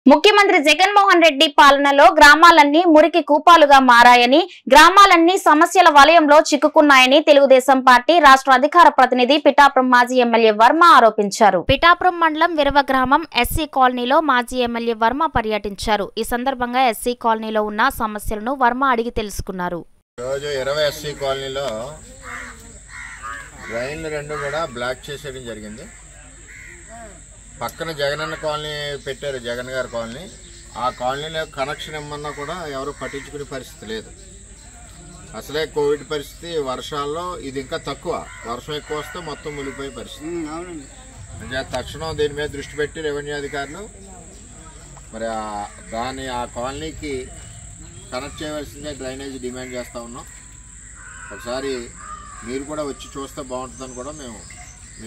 ముఖ్యమంత్రి జగన్మోహన్ రెడ్డి పాలనలో గ్రామాలన్నీ మురికి కూపాలుగా మారాయని, గ్రామాలన్నీ సమస్యల వలయంలో చిక్కుకున్నాయని తెలుగుదేశం పార్టీ రాష్ట్ర అధికార ప్రతినిధి పిఠాపురం మాజీ ఎమ్మెల్యే వర్మ ఆరోపించారు. పిఠాపురం మండలం విరవ గ్రామం ఎస్సీ కాలనీలో మాజీ ఎమ్మెల్యే వర్మ పర్యటించారు. ఈ సందర్భంగా ఎస్సీ కాలనీలో ఉన్న సమస్యలను వర్మ అడిగి తెలుసుకున్నారు. రోజు 20 ఎస్సీ కాలనీలో డ్రైన్లు రెండు కూడా బ్లాక్ చేసేయడం జరిగింది. పక్కన జగనన్న కాలనీ పెట్టారు, జగన్ గారి కాలనీ. ఆ కాలనీలో కనెక్షన్ ఇమ్మన్నా కూడా ఎవరు పట్టించుకునే పరిస్థితి లేదు. అసలే కోవిడ్ పరిస్థితి, వర్షాల్లో ఇది ఇంకా తక్కువ. వర్షం ఎక్కువ వస్తే మొత్తం మునిగిపోయే పరిస్థితి. అంటే తక్షణం దీని మీద దృష్టి పెట్టి రెవెన్యూ అధికారులు మరి ఆ కాలనీకి కనెక్ట్ చేయవలసిందే డ్రైనేజ్ డిమాండ్ చేస్తూ ఉన్నాం. ఒకసారి మీరు కూడా వచ్చి చూస్తే బాగుంటుందని కూడా మేము